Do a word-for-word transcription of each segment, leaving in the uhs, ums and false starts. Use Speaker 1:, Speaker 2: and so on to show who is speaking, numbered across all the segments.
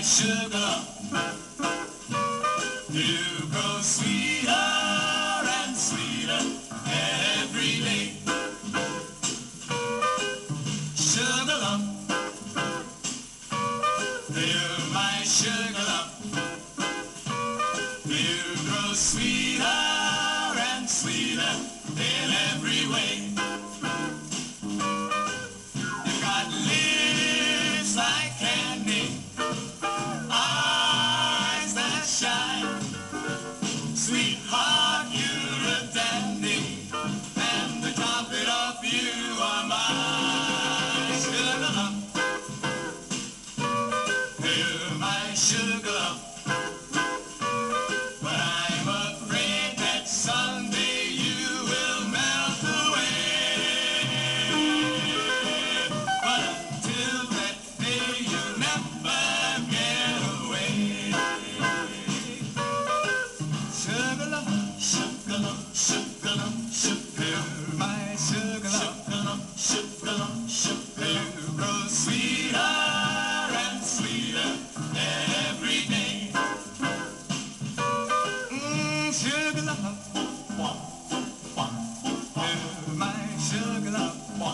Speaker 1: sugar. You grow sweeter and sweeter every day. Sugar lump, you're my sugar lump. You grow sweeter and sweeter in every way. You got lips like candy, eyes that shine. Sweetheart, you're a dandy, and to top it off, you are my sugar lump. You're my sugar lump. But I'm afraid that someday you will melt away. But until that day, you'll never get away. Sugar lump, sugar lump, sugar lump, sugar, my sugar lump, sugar lump, sugar lump, sugar. You grow sweeter and sweeter every day. Mm, sugar lump, you're my sugar lump.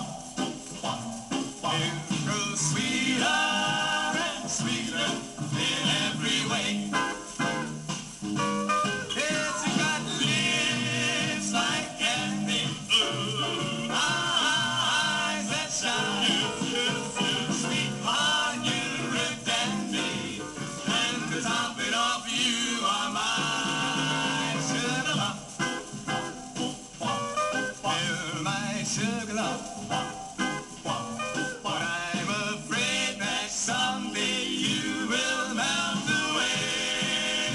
Speaker 1: You grow sweeter and sweeter in every way. Yes, you got lips like candy, eyes that shine. Sweetheart, you're a dandy, and to top it off, you are my sugar lump. You're my sugar lump. But I'm afraid that someday you will melt away.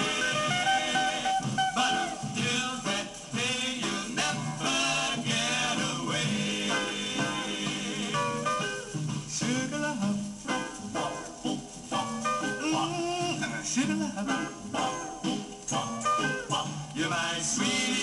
Speaker 1: But until that day, you'll never get away. Sugar lump, mm, sugar lump. You're my sweetie.